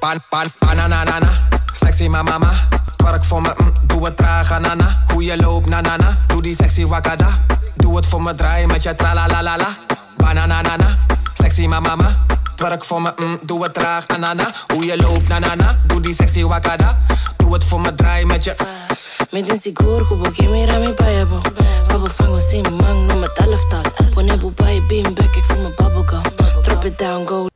Bananana, sexy mama. Twerk voor me, doe het traag, anana. Hoe je loopt, nanana, doe die sexy wakada. Doe het voor me, draai met je tralalalala. Bananana, sexy mama. Twerk voor me, doe het traag, anana. Hoe je loopt, nanana, doe die sexy wakada. Doe het voor me, draai met je. Me den seguro, kubo que mira mi payabo. Babo fango sin man, no me talaftal. Pone bubai, beam back, ik voel me bubblegum. Drop it down, go.